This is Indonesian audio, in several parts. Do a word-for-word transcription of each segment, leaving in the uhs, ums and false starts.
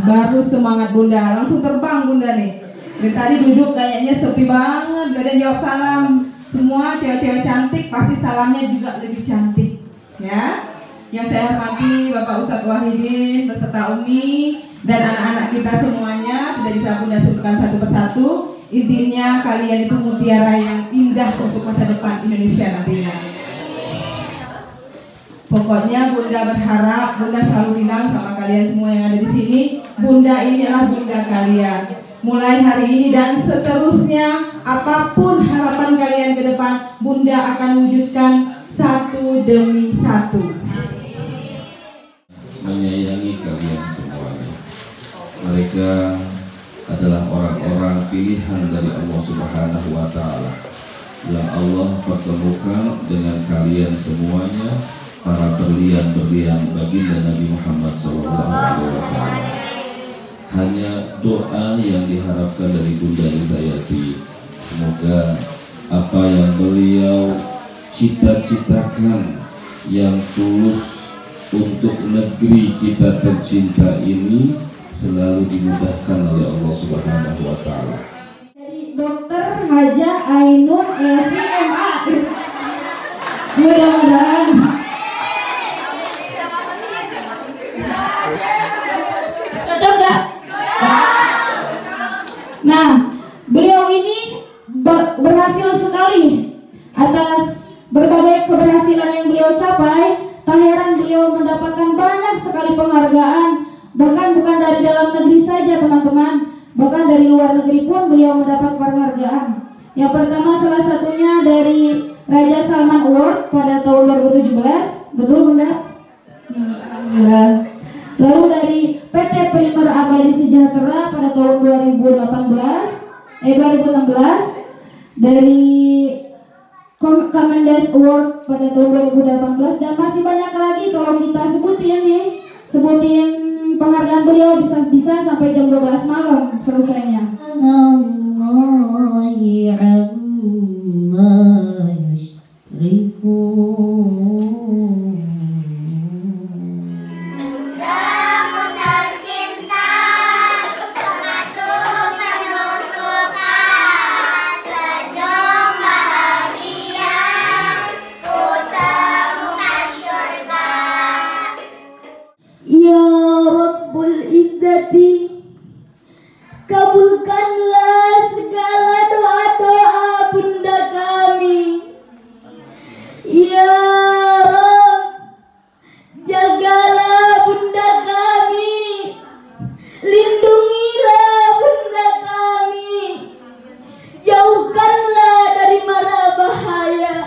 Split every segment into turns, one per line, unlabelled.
Baru semangat Bunda, langsung terbang Bunda nih. Dari tadi duduk kayaknya sepi banget, gak ada jawab salam. Semua cewek-cewek cantik, pasti salamnya juga lebih cantik. Ya, yang saya hormati Bapak Ustadz Wahidin beserta Umi dan anak-anak kita semuanya, sudah bisa Bunda sebutkan satu persatu. Intinya kalian itu mutiara yang indah untuk masa depan Indonesia nantinya. Pokoknya Bunda berharap, Bunda selalu bilang sama kalian semua yang ada di sini, Bunda inilah Bunda kalian. Mulai hari ini dan seterusnya, apapun harapan kalian ke depan, Bunda akan wujudkan satu demi satu.
Menyayangi kalian semuanya. Mereka adalah orang-orang pilihan dari Allah Subhanahu wa Ta'ala yang Allah pertemukan dengan kalian semuanya, para berlian-berlian baginda Nabi Muhammad shallallahu alaihi wasallam. Hanya doa yang diharapkan dari Bunda Rizayati, semoga apa yang beliau cita-citakan yang tulus untuk negeri kita tercinta ini selalu dimudahkan oleh Allah Subhanahu wa Ta'ala.
Dari Dokter Haja Ainun S M A. Mudah-mudahan cocok gak? Nah, beliau ini berhasil sekali atas berbagai keberhasilan yang beliau capai. Tak heran beliau mendapatkan banyak sekali penghargaan, bahkan bukan dari dalam negeri saja teman-teman, bahkan dari luar negeri pun beliau mendapat penghargaan. Yang pertama salah satunya dari Raja Salman Award pada tahun dua ribu tujuh belas, betul Bunda? Alhamdulillah. Lalu dari P T Primer Abadi Sejahtera pada tahun dua ribu delapan belas, eh dua ribu enam belas, dari Kemendes Award pada tahun dua ribu delapan belas, dan masih banyak lagi kalau kita sebutin nih, sebutin penghargaan beliau bisa-bisa sampai jam dua belas malam selesainya. Kabulkanlah segala doa-doa Bunda kami. Ya Rabb, jagalah Bunda kami, lindungilah Bunda kami, jauhkanlah dari mara bahaya.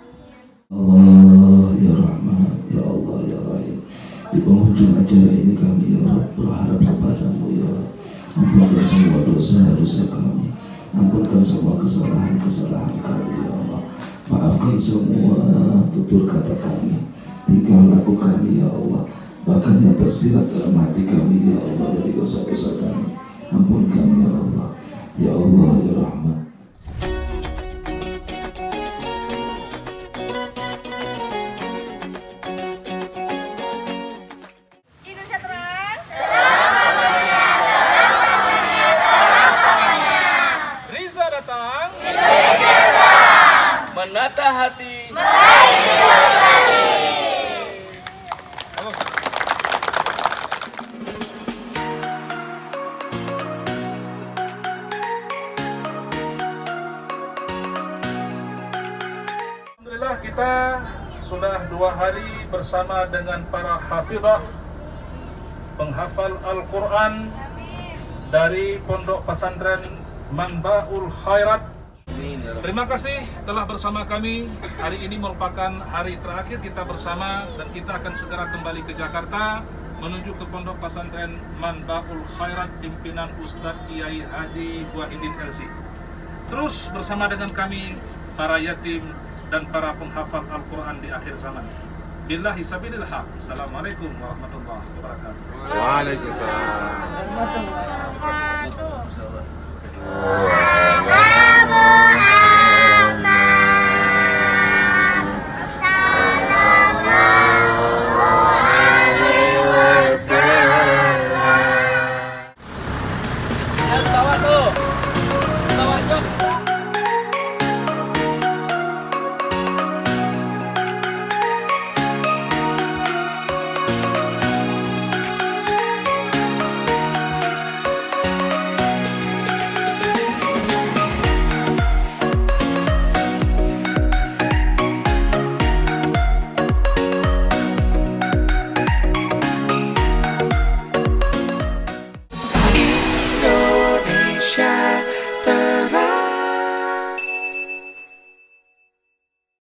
Allah ya Rahman, ya Allah ya Rahim. Di penghujung acara ini kami ya Rabb berharap kepadamu ya Rabb. Ampunkan semua dosa-dosa kami, ampunkan semua kesalahan-kesalahan kami ya Allah. Maafkan semua tutur kata kami, tingkah laku kami ya Allah, bahkan yang tersirat dalam hati kami ya Allah dari dosa-dosa kami. Ampunkan ya Allah, ya Allah ya Rahman.
Menata hati, alhamdulillah kita sudah dua hari bersama dengan para hafizah penghafal Al-Quran dari Pondok Pesantren Manbaul Khairat. Terima kasih telah bersama kami. Hari ini merupakan hari terakhir kita bersama dan kita akan segera kembali ke Jakarta menuju ke Pondok Pesantren Manbaul Khairat pimpinan Ustadz Kiai Haji Wahidin L C. Terus bersama dengan kami para yatim dan para penghafal Al-Quran di akhir zaman. Billahi sabilil haq. Assalamualaikum warahmatullahi wabarakatuh.
Waalaikumsalam.